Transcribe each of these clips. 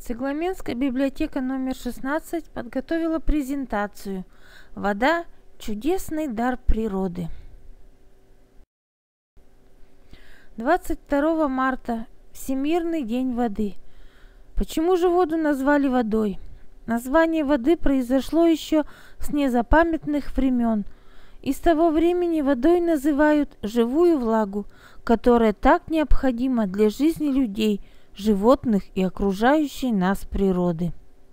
Цыгламенская библиотека номер 16 подготовила презентацию «Вода – чудесный дар природы». 22 марта – Всемирный день воды. Почему же воду назвали водой? Название воды произошло еще с незапамятных времен. И с того времени водой называют живую влагу, которая так необходима для жизни людей, животных и окружающей нас природы.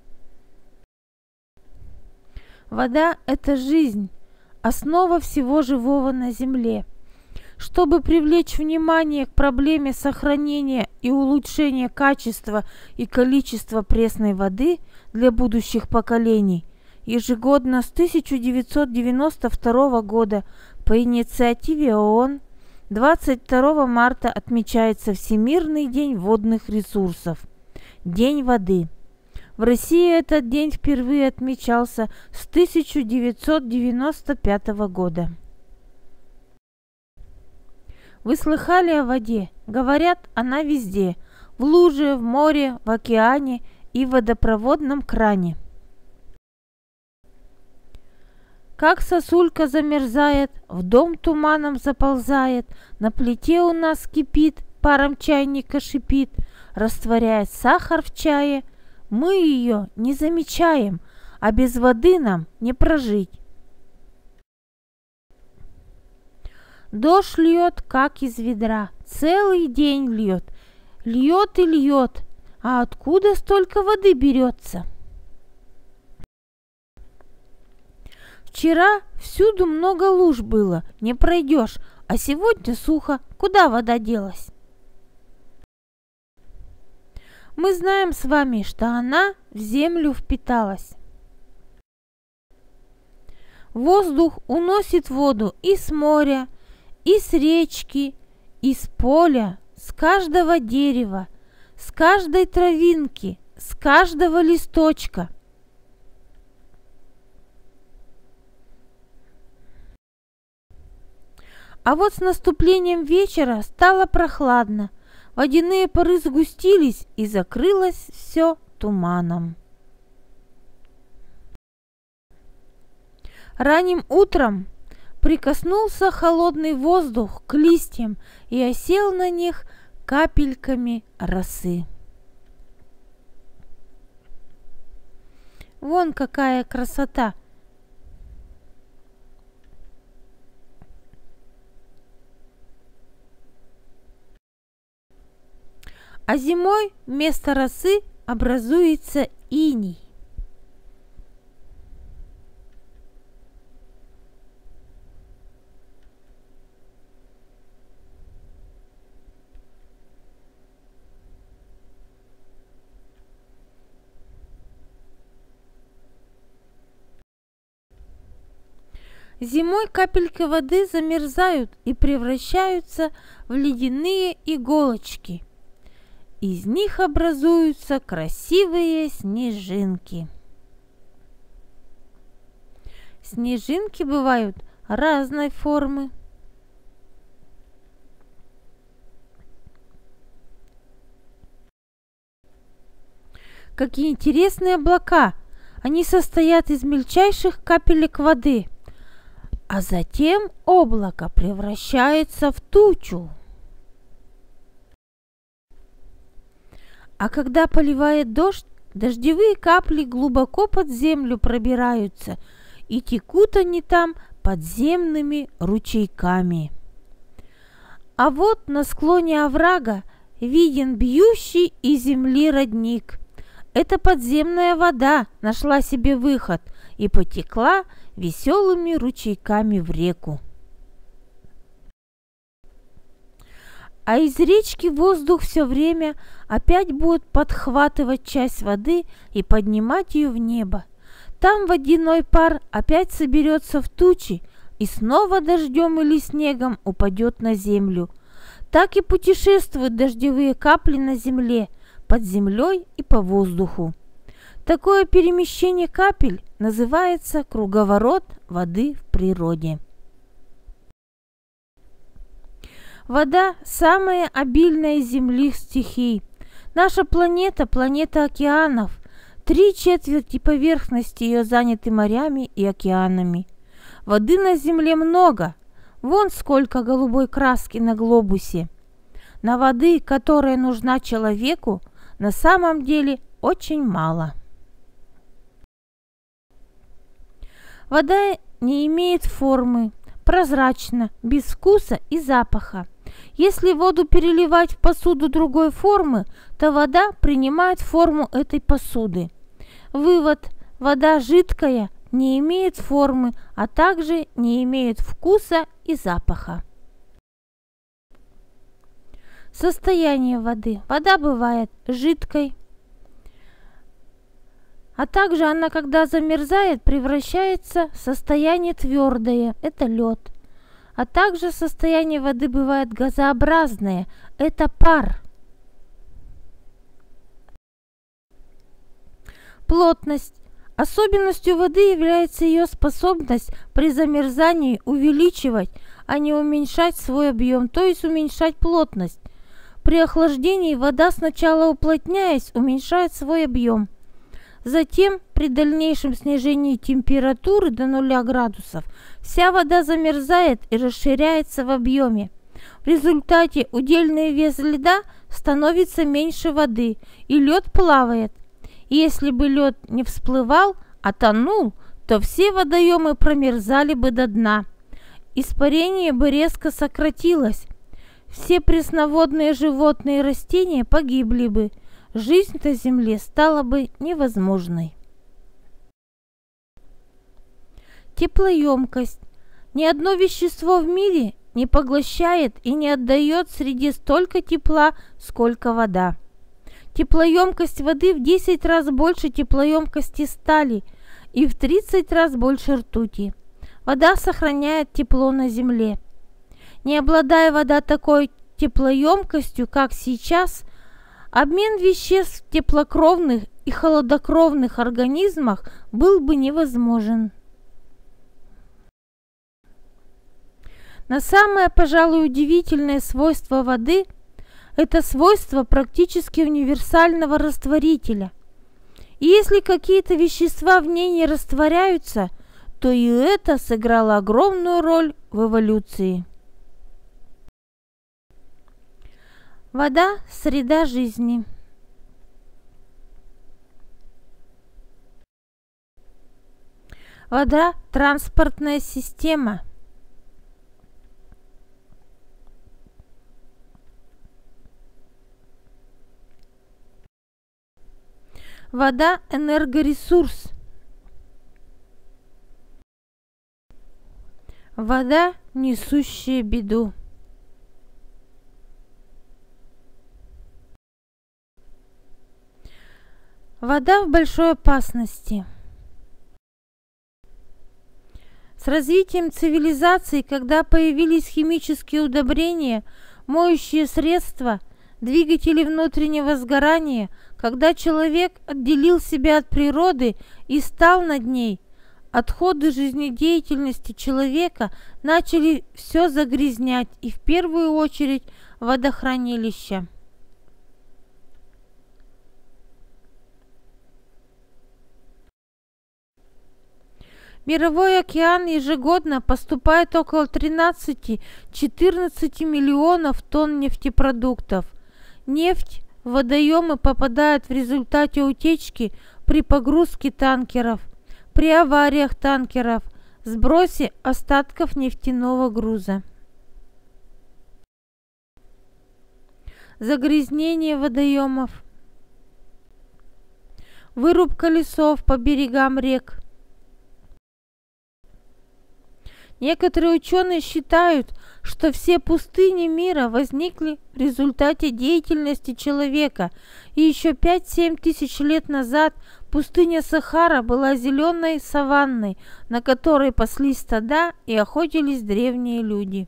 Вода – это жизнь, основа всего живого на Земле. Чтобы привлечь внимание к проблеме сохранения и улучшения качества и количества пресной воды для будущих поколений, ежегодно с 1992 года по инициативе ООН 22 марта отмечается Всемирный день водных ресурсов – День воды. В России этот день впервые отмечался с 1995 года. Вы слыхали о воде? Говорят, она везде – в луже, в море, в океане и в водопроводном кране. Как сосулька замерзает, в дом туманом заползает, на плите у нас кипит, паром чайника шипит, растворяет сахар в чае. Мы ее не замечаем, а без воды нам не прожить. Дождь льет, как из ведра, целый день льет, льет и льет, а откуда столько воды берется? Вчера всюду много луж было, не пройдешь, а сегодня сухо, куда вода делась? Мы знаем с вами, что она в землю впиталась. Воздух уносит воду и с моря, и с речки, и с поля, с каждого дерева, с каждой травинки, с каждого листочка. А вот с наступлением вечера стало прохладно, водяные пары сгустились и закрылось все туманом. Ранним утром прикоснулся холодный воздух к листьям и осел на них капельками росы. Вон какая красота! А зимой вместо росы образуется иней. Зимой капельки воды замерзают и превращаются в ледяные иголочки. Из них образуются красивые снежинки. Снежинки бывают разной формы. Какие интересные облака! Они состоят из мельчайших капелек воды, а затем облако превращается в тучу. А когда поливает дождь, дождевые капли глубоко под землю пробираются, и текут они там подземными ручейками. А вот на склоне оврага виден бьющий из земли родник. Эта подземная вода нашла себе выход и потекла веселыми ручейками в реку. А из речки воздух все время опять будет подхватывать часть воды и поднимать ее в небо. Там водяной пар опять соберется в тучи и снова дождем или снегом упадет на землю. Так и путешествуют дождевые капли на земле, под землей и по воздуху. Такое перемещение капель называется круговорот воды в природе. Вода – самая обильная из земных стихий. Наша планета – планета океанов. 3/4 поверхности ее заняты морями и океанами. Воды на Земле много. Вон сколько голубой краски на глобусе. На воды, которая нужна человеку, на самом деле очень мало. Вода не имеет формы, прозрачна, без вкуса и запаха. Если воду переливать в посуду другой формы, то вода принимает форму этой посуды. Вывод: вода жидкая, не имеет формы, а также не имеет вкуса и запаха. Состояние воды. Вода бывает жидкой, а также она, когда замерзает, превращается в состояние твердое, это лед. А также состояние воды бывает газообразное, это пар. Плотность. Особенностью воды является ее способность при замерзании увеличивать, а не уменьшать свой объем, то есть уменьшать плотность. При охлаждении вода, сначала уплотняясь, уменьшает свой объем. Затем, при дальнейшем снижении температуры до 0 градусов, вся вода замерзает и расширяется в объеме. В результате удельный вес льда становится меньше воды, и лед плавает. И если бы лед не всплывал, а тонул, то все водоемы промерзали бы до дна. Испарение бы резко сократилось. Все пресноводные животные и растения погибли бы. Жизнь на Земле стала бы невозможной. Теплоемкость. Ни одно вещество в мире не поглощает и не отдает среде столько тепла, сколько вода. Теплоемкость воды в 10 раз больше теплоемкости стали и в 30 раз больше ртути. Вода сохраняет тепло на Земле. Не обладая вода такой теплоемкостью, как сейчас, обмен веществ в теплокровных и холодокровных организмах был бы невозможен. Но самое, пожалуй, удивительное свойство воды – это свойство практически универсального растворителя. И если какие-то вещества в ней не растворяются, то и это сыграло огромную роль в эволюции. Вода – среда жизни. Вода – транспортная система. Вода – энергоресурс. Вода, несущая беду. Вода в большой опасности. С развитием цивилизации, когда появились химические удобрения, моющие средства, двигатели внутреннего сгорания, когда человек отделил себя от природы и стал над ней, отходы жизнедеятельности человека начали все загрязнять, и в первую очередь водохранилища. Мировой океан ежегодно поступает около 13-14 миллионов тонн нефтепродуктов. Нефть в водоемы попадает в результате утечки при погрузке танкеров, при авариях танкеров, сбросе остатков нефтяного груза. Загрязнение водоемов. Вырубка лесов по берегам рек. Некоторые ученые считают, что все пустыни мира возникли в результате деятельности человека, и еще 5-7 тысяч лет назад пустыня Сахара была зеленой саванной, на которой паслись стада и охотились древние люди.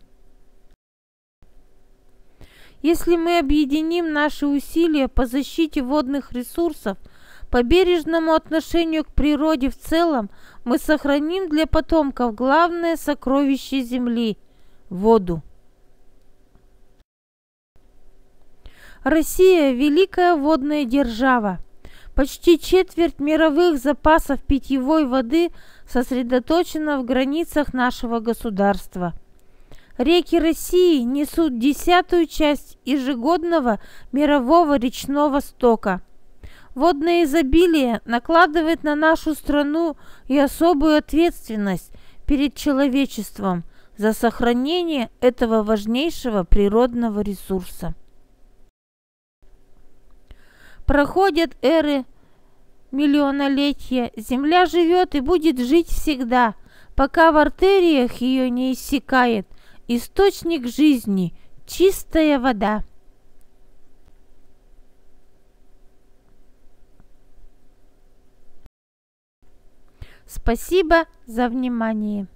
Если мы объединим наши усилия по защите водных ресурсов, по бережному отношению к природе в целом, мы сохраним для потомков главное сокровище Земли – воду. Россия – великая водная держава. Почти четверть мировых запасов питьевой воды сосредоточена в границах нашего государства. Реки России несут 10-ю часть ежегодного мирового речного стока. Водное изобилие накладывает на нашу страну и особую ответственность перед человечеством за сохранение этого важнейшего природного ресурса. Проходят эры, миллионолетия, Земля живет и будет жить всегда, пока в артериях ее не иссякает источник жизни, чистая вода. Спасибо за внимание.